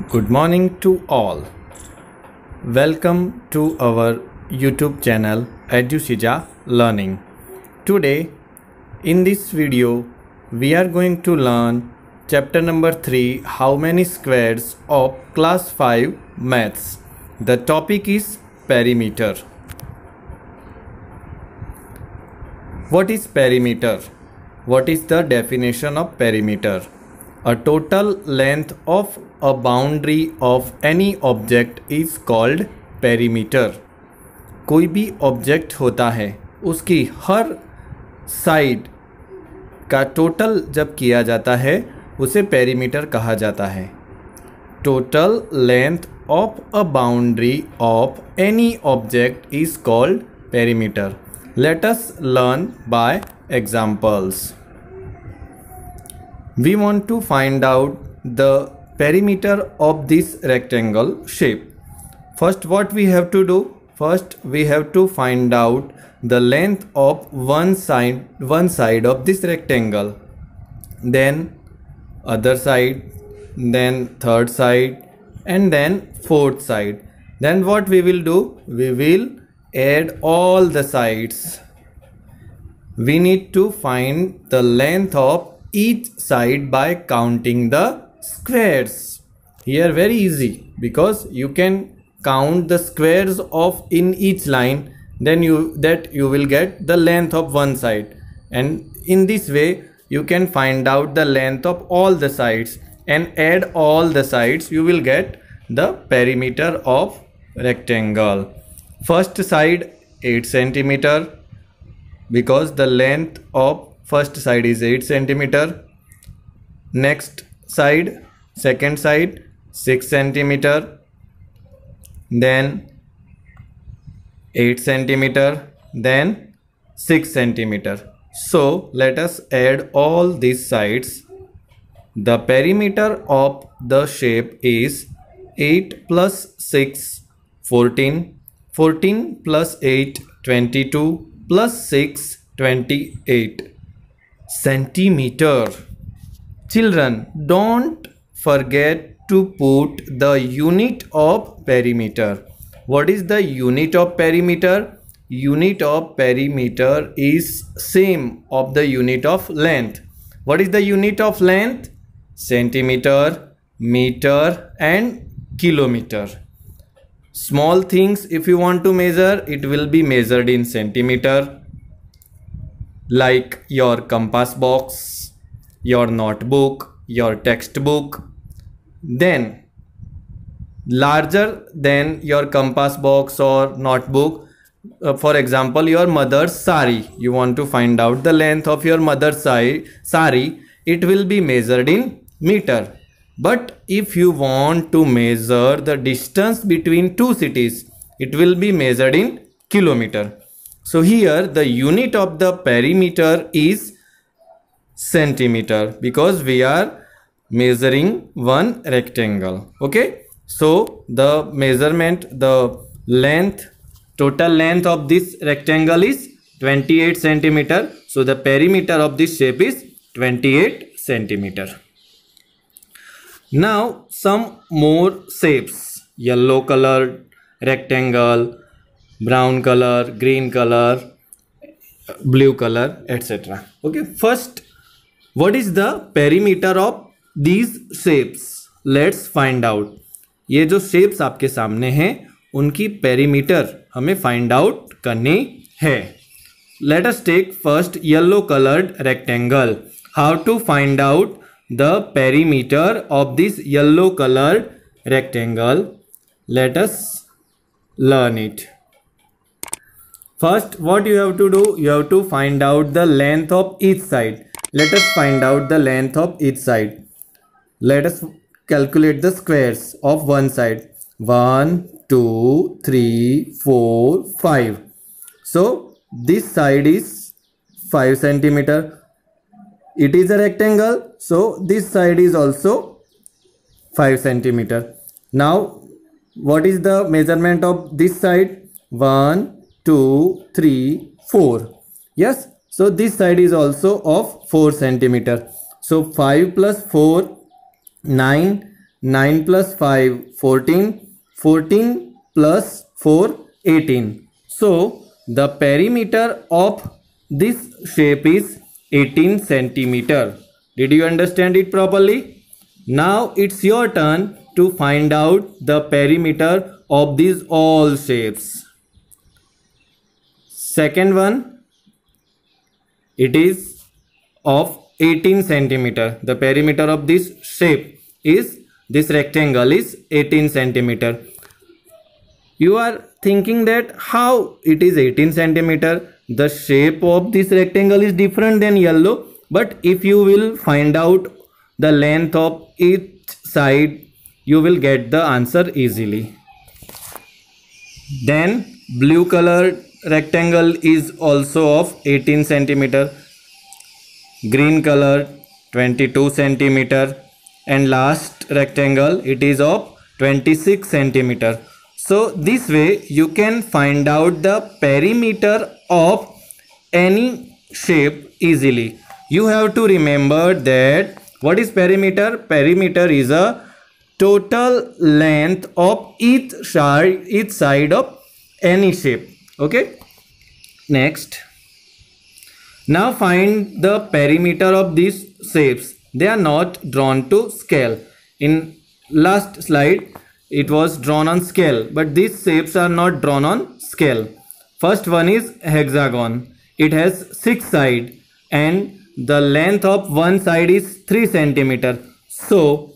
Good morning to all. Welcome to our YouTube channel EduSija Learning. Today in this video we are going to learn chapter number 3, how many squares of class 5 maths. The topic is perimeter. What is perimeter? What is the definition of perimeter? A total length of a boundary of any object is called perimeter. कोई भी object होता है उसकी हर side का total जब किया जाता है उसे पेरीमीटर कहा जाता है. Total length of a boundary of any object is called perimeter. Let us learn by examples. We want to find out the perimeter of this rectangle shape. First, what we have to do? First, we have to find out the length of one side of this rectangle, then other side, then third side, and then fourth side. Then what we will do? We will add all the sides. We need to find the length of each side by counting the squares. Here very easy, because you can count the squares of in each line, then you will get the length of one side, and in this way you can find out the length of all the sides and add all the sides. You will get the perimeter of rectangle. First side 8 centimeter, because the length of first side is 8 centimeter. Next side, second side 6 centimeter, then 8 centimeter, then 6 centimeter. So let us add all these sides. The perimeter of the shape is 8 plus 6 14, 14 plus 8 22, plus 6 28 centimeter. Children, don't forget to put the unit of perimeter. What is the unit of perimeter? Unit of perimeter is same of the unit of length. What is the unit of length? Centimeter, meter and kilometer. Small things if you want to measure, it will be measured in centimeter, like your compass box, your notebook, your textbook. Then larger than your compass box or notebook, for example your mother's sari, you want to find out the length of your mother's sari, it will be measured in meter. But if you want to measure the distance between two cities, it will be measured in kilometer. So here the unit of the perimeter is centimeter, because we are measuring one rectangle. Okay, so the measurement, the length, total length of this rectangle is 28 centimeter. So the perimeter of this shape is 28 centimeter. Now some more shapes: yellow colored rectangle, brown color, green color, blue color, etc. Okay, first, what is the perimeter of these shapes? Let's find out. ये जो shapes आपके सामने हैं उनकी perimeter हमें find out करनी है. Let us take first yellow colored rectangle. How to find out the perimeter of this yellow colored rectangle? Let us learn it. First, what you have to do? You have to find out the length of each side. Let us find out the length of each side. Let us calculate the squares of one side. 1 2 3 4 5. So this side is 5 centimeter. It is a rectangle, so this side is also 5 centimeter. Now what is the measurement of this side? 1 2 3 4. Yes, so this side is also of 4 centimeter. So 5 plus 4 9, 9 plus 5 14, 14 plus 4 18. So the perimeter of this shape is 18 centimeter. Did you understand it properly? Now it's your turn to find out the perimeter of these all shapes. Second one, it is of 18 centimeter. The perimeter of this shape is, this rectangle is 18 centimeter. You are thinking that how it is 18 centimeter? The shape of this rectangle is different than yellow, but if you will find out the length of each side, you will get the answer easily. Then blue colored rectangle is also of 18 centimeter, green color 22 centimeter, and last rectangle it is of 26 centimeter. So this way you can find out the perimeter of any shape easily. You have to remember that what is perimeter? Perimeter is a total length of each side of any shape. Okay, next, now find the perimeter of these shapes. They are not drawn to scale. In last slide it was drawn on scale, but these shapes are not drawn on scale. First one is hexagon. It has 6 sides and the length of one side is 3 centimeter. So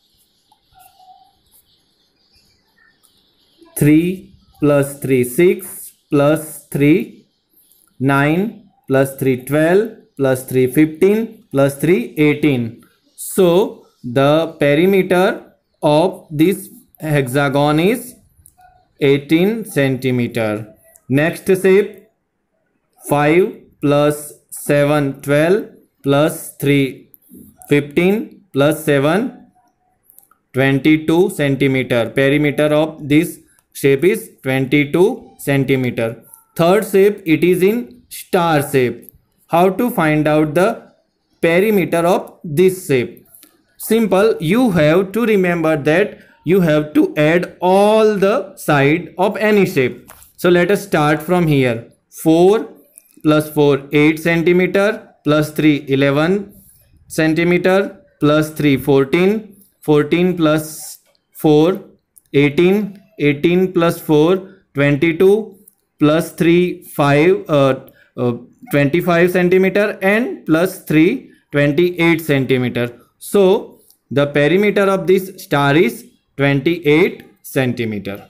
3 plus 3 6 plus 3 9 plus 3 12 plus 3 15 plus 3 18. So the perimeter of this hexagon is 18 centimeter. Next shape, 5 plus 7 12 plus 3 15 plus 7 22 centimeter. Perimeter of this shape is 22 centimeter. Third shape, it is in star shape. How to find out the perimeter of this shape? Simple. You have to remember that you have to add all the side of any shape. So let us start from here. 4 plus 4 8 centimeter plus 3 11 centimeter plus 3 14, 14 plus 4 18, 18 plus 4 22 plus 3 5 25 centimeter and plus 3 28 centimeter. So the perimeter of this star is 28 centimeter.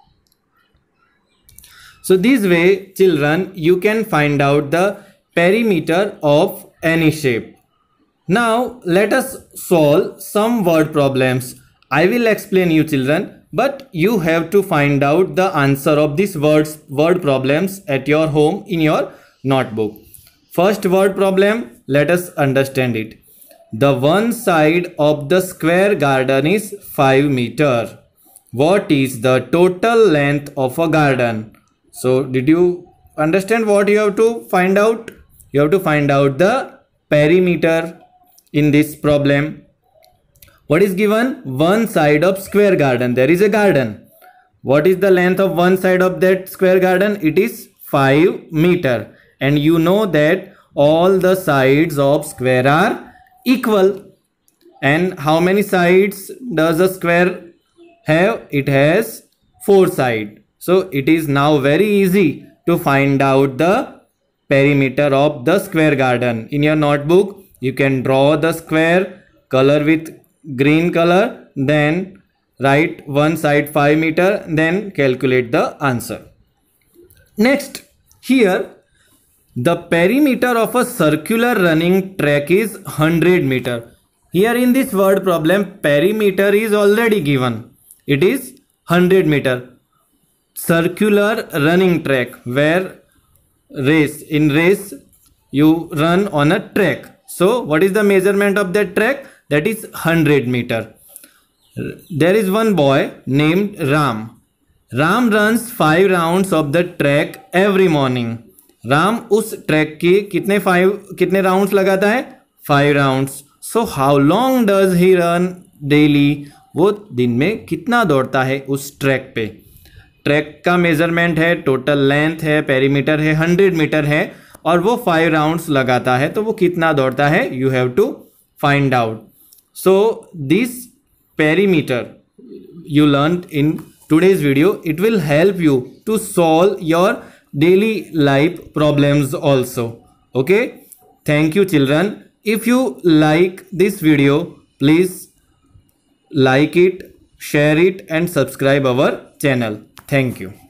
So this way, children, you can find out the perimeter of any shape. Now let us solve some word problems. I will explain you, children, but you have to find out the answer of these word problems at your home in your notebook. First word problem, let us understand it. The one side of the square garden is 5 meter. What is the total length of a garden? So did you understand what you have to find out? You have to find out the perimeter in this problem. What is given? One side of square garden. There is a garden. What is the length of one side of that square garden? It is 5 meter. And you know that all the sides of square are equal. And how many sides does a square have? It has 4 sides. So it is now very easy to find out the perimeter of the square garden. In your notebook, you can draw the square, color with green color, then write one side 5 meter, then calculate the answer. Next, here the perimeter of a circular running track is 100 meter. Here in this word problem, perimeter is already given. It is 100 meter. Circular running track, where in race you run on a track. So what is the measurement of that track? That is 100 meter. There is one boy named Ram. Ram runs 5 rounds of the track every morning. Ram उस track के कितने rounds लगाता है? 5 rounds. So how long does he run daily? वो दिन में कितना दौड़ता है उस ट्रैक पे। ट्रैक का मेजरमेंट है, टोटल लेंथ है, पेरीमीटर है, 100 मीटर है और वो 5 राउंड्स लगाता है, तो वो कितना दौड़ता है, you have to find out. So this perimeter you learned in today's video, it will help you to solve your daily life problems also. Okay, thank you children. If you like this video, please like it, share it and subscribe our channel. Thank you.